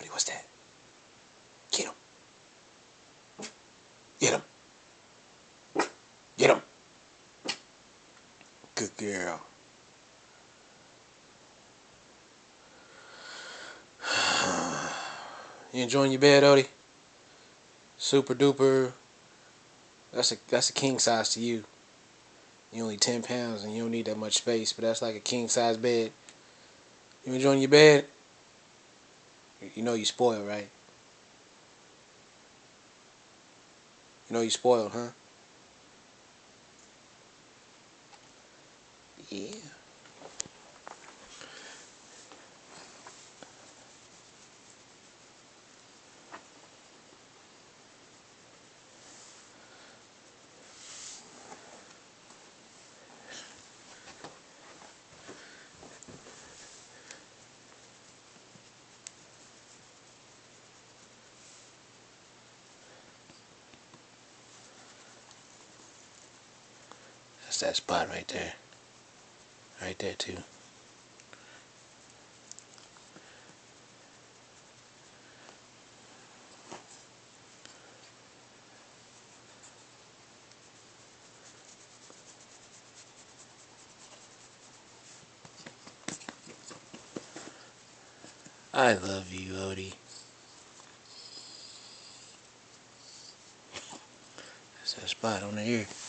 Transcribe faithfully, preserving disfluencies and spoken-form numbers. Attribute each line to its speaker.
Speaker 1: Odie, what's that? Get him. Get him. Get him. Good girl. You enjoying your bed, Odie? Super duper. That's a that's a king size to you. You only ten pounds and you don't need that much space, but that's like a king size bed. You enjoying your bed? You know you spoiled, right? You know you spoiled, huh? Yeah. That's that spot right there. Right there too. I love you, Odie. That's that spot on the ear.